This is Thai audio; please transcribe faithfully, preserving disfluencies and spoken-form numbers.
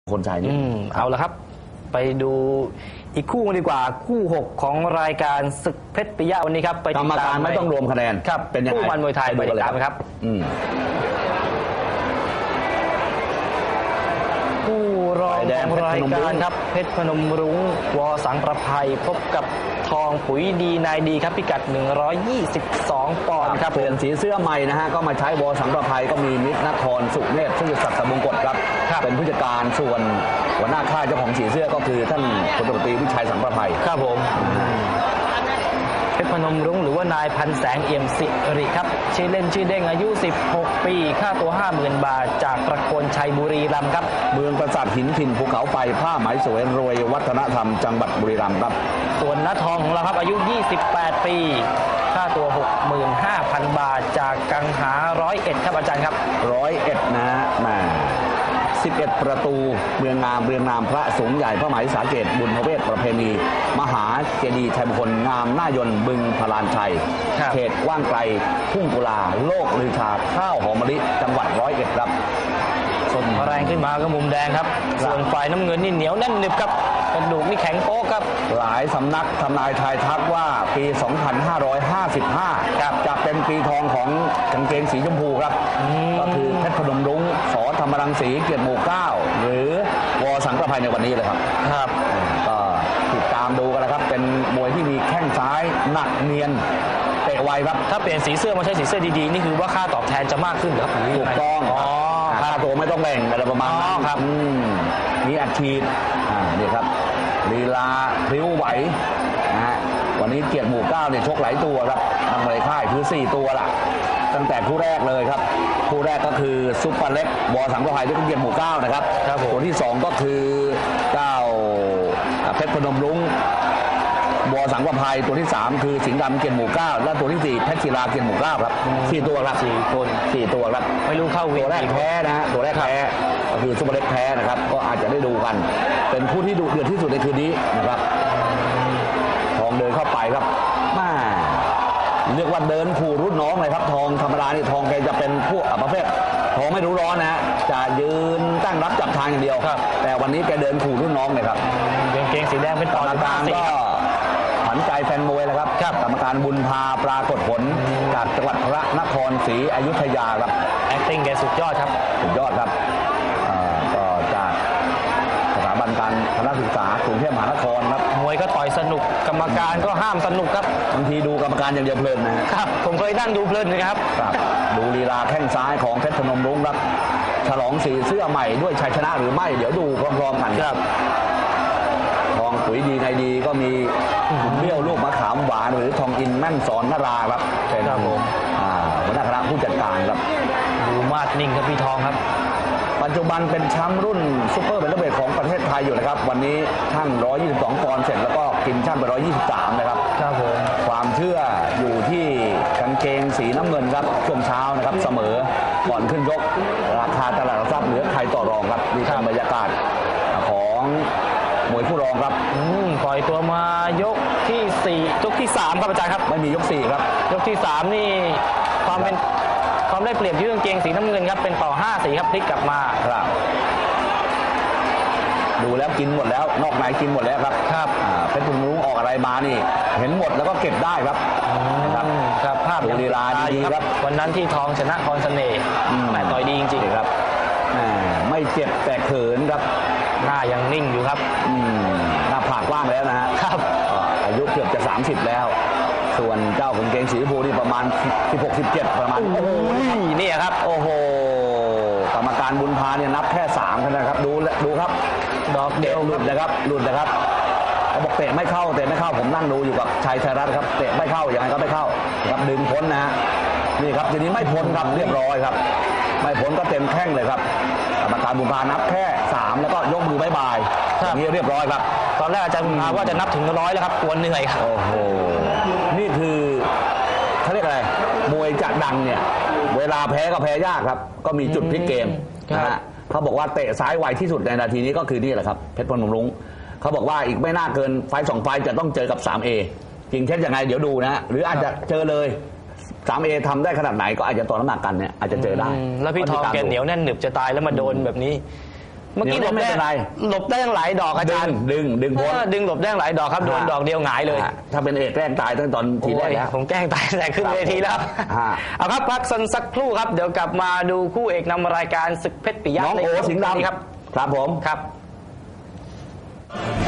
คนชายนี่เอาละครับไปดูอีกคู่ดีกว่าคู่หกของรายการศึกเพชรปิยะวันนี้ครับไปติดตามไม่ต้องรวมคะแนนครับเป็นยังไงคู่มันมวยไทยไปติดตามครับคู่รองของรายการครับเพชรพนมรุ้งวอสังประภัยพบกับทองปุ๋ยดีนายดีครับพิกัดหนึ่งร้อยยี่สิบสองปอนด์ครับเปลี่ยนสีเสื้อใหม่นะฮะก็มาใช้วอสังประภัยก็มีมิตรนครสุเมธชื่อศักดิ์สมงกฎครับเป็นผู้จัดการส่วนหัวหน้าค่ายเจ้าของสีเสื้อก็คือท่านพลตรีวิชัยสังประภัยครับผมเพชรพนมรุ้งหรือว่านายพันแสงเอี่ยมสิริครับชื่อเล่นชื่อเด้งอายุสิบหกปีค่าตัว ห้าหมื่น บาทจากประโคนชัยบุรีรัมย์ครับเมืองปราสาทหินถิ่นภูเขาไฟผ้าไหมสวยรวยวัฒนธรรมจังหวัดบุรีรัมย์ครับส่วนณทองของเราครับอายุยี่สิบแปดปีค่าตัว หกหมื่นห้าพัน บาทจากกังหาร้อยเอ็ดครับอาจารย์ครับร้อยเอ็ดนะมาสิบเอ็ดประตูเมืองงามเรืองนามพระสงฆ์ใหญ่พระมหาสาเกตบุญพเวทประเพณีมหาเจดีย์ชัยมงคลงามหน้ายนต์บึงพลานชัยเขตว่างไกลทุ่งกุลาโลกลือชาข้าวหอมมะลิจังหวัดร้อยเอ็ดครับส่วนแรงขึ้นมาก็มุมแดงครับส่วนฝ่ายน้ำเงินนี่เหนียวแน่นหนึบครับกระดูกนี่แข็งโป๊กครับหลายสำนักทำนายทายทักว่าปี สองพันห้าร้อยห้าสิบห้า จะเป็นปีทองของกางเกงสีชมพูครับก็คือเพชรพนมรุ้งส.ธรรมรังสีเกียรติหมู่เก้าหรือวอสังประภัยในวันนี้เลยครับครับก็ติดตามดูกันนะครับเป็นมวยที่มีแข้งซ้ายหนักเนียนเตะไวครับถ้าเปลี่ยนสีเสื้อมาใช้สีเสื้อดีๆนี่คือว่าค่าตอบแทนจะมากขึ้นครับถูกต้องค่าตัวไม่ต้องแบ่งอะไรประมาณนั้นครับมีอัดฉีดนี่ครับลีลาพริ้วไหวนะฮะวันนี้เกียรติหมู่เก้าเนี่ยชกหลายตัวครับทางมวยค่ายคือสี่ตัวละตั้งแต่คู่แรกเลยครับคู่แรกก็คือซุปเปอร์เล็กวอสังประภัยที่เกียรติหมู่เก้านะครับตัวที่สองก็คือเจ้าเพชรพนมรุ้งวอสังประภัยตัวที่สามคือสิงห์ดำเกียรติหมู่เก้าและตัวที่สี่เพชรศิลาเกียรติหมู่เก้าครับสี่ตัวครับสี่คนสี่ตัวครับไม่รู้เข้าเวตัวแรกแพ้นะฮะตัวแรกแพ้ก็คือซุปเปอร์เล็กแพ้นะครับก็อาจจะได้ดูกันเป็นคู่ที่ดุเดือดที่สุดในคืนนี้นะครับทองเดินเข้าไปครับมาเรียกว่าเดินขู่รุ่นน้องเลยครับทองธรรมดานี่ทองแกจะเป็นพวกประเภททองไม่รู้ร้อนนะจะยืนตั้งรับจับทางอย่างเดียวแต่วันนี้แกเดินขู่รุ่นน้องเลยครับกางเกงสีแดงเป็นกรรมการก็ขวัญใจแฟนมวยแล้วครับกรรมการบุญพาปรากฏผลจากจังหวัดพระนครศรีอยุธยาครับ acting แกสุดยอดครับสุดยอดครับก็จากสถาบันการพละศึกษากรุงเทพมหานครครับมวยก็ต่อยสนุกกรรมการก็ห้ามสนุกครับบางทีดูกรรมการอย่างเดียวเพลินนะครับผมเคยนั่งดูเพลินนะครับดูลีลาแข้งซ้ายของเพชรพนมรุ้งครับฉลองสีเสื้อใหม่ด้วยชัยชนะหรือไม่เดี๋ยวดูพร้อมๆกันครับทองปุ๋ยดีในดีก็มีขุนเบี้ยวลูกมะขามหวานหรือทองอินแม่นสอนนราครับเป็นหัวหน้าคณะผู้จัดการครับดูมาดนิ่งครับพี่ทองครับปัจจุบันเป็นแชมป์รุ่นซุปเปอร์เวทเทอร์เวทของประเทศไทยอยู่นะครับวันนี้ท่านหนึ่งร้อยยี่สิบสองปอนด์เสร็จแล้วก็กินช่างไปหนึ่งร้อยยี่สิบสามนะครับครับผมความเชื่ออยู่ที่กางเกงสีน้ำเงินครับช่วงเช้านะครับเสมอก่อนขึ้นยกราคาตลาดหลักทรัพย์เหลือใครต่อรองครับนี่คือบรรยากาศของมวยผู้รองครับปล่อยตัวมายกที่สี่ยกที่สามครับอาจารย์ครับไม่มียกสี่ครับยกที่สามนี่ความเป็นความได้เปรียบที่กางเกงสีน้ำเงินครับเป็นต่อห้าสีครับพลิกกลับมาครับดูแล้วกินหมดแล้วนอกในกินหมดแล้วครับครับเพชรพนมรุ้งออกอะไรมานี่เห็นหมดแล้วก็เก็บได้ครับนะครับครับภาพดูลีลาดีครับวันนั้นที่ทองชนะพรเสน่ห์แม่ต่อยดีจริงๆครับไม่เจ็บแต่เขินครับหน้ายังนิ่งอยู่ครับหน้าผากว่างแล้วนะฮะครับอายุเกือบจะสามสิบแล้วส่วนเจ้ากางเกงสีชมพูนี่ประมาณสิบหก สิบเจ็ดประมาณโอ้โหนี่ครับโอ้โหกรรมการบุญพาเนี่ยนับแค่สามนะครับดูดูครับดอกเดียวหลุดนะครับหลุดนะครับเขาบอกเตะไม่เข้าเตะไม่เข้าผมนั่งดูอยู่กับชัยชัยรัตน์ครับเตะไม่เข้าอย่างไรก็ไม่เข้าครับดึงพ้นนะฮะนี่ครับทีนี้ไม่พ้นครับเรียบร้อยครับไม่พ้นก็เต็มแข้งเลยครับกรรมการบุญพานับแค่สามแล้วก็ยกมือบายบายอย่างนี้เรียบร้อยครับตอนแรกอาจารย์บุญพาว่าจะนับถึงร้อยแล้วครับกวนเหนื่อยครับโอ้โหนี่คือเขาเรียกอะไรมวยจะดังเนี่ยเวลาแพ้ก็แพ้ยากครับก็มีจุดพลิกเกมนะฮะเขาบอกว่าเตะซ้ายไวที่สุดในนาทีนี้ก็คือนี่แหละครับเพชรพนมรุ้งเขาบอกว่าอีกไม่น่าเกินไฟสองไฟจะต้องเจอกับ สามเอ จริงเช่นยังไงเดี๋ยวดูนะหรืออาจจะเจอเลย สามเอ ทำได้ขนาดไหนก็อาจจะต่อน้ำหนักกันเนี่ยอาจจะเจอได้แล้วพี่ทองแกเหนียวแน่นหนึบจะตายแล้วมาโดนแบบนี้เมื่อกี้หลบไม่ได้เป็นไรหลบได้ตั้งหลายดอกอาจารย์ดึงดึงดึงพ้นเออดึงหลบได้ตั้งหลายดอกครับโดนฮะดอกเดียวหงายเลยอ่ะถ้าเป็นเอกแกล้งตายตั้งตอนทีแรกโอ้ยแล้วผมแกล้งตายแต่ขึ้นครับเวทีแล้วฮะเอาครับพักสันสักครู่ครับเดี๋ยวกลับมาดูคู่เอกนำรายการศึกเพชรปิยะน้องโอในสิงห์ดนี้ครับำครับผมครับ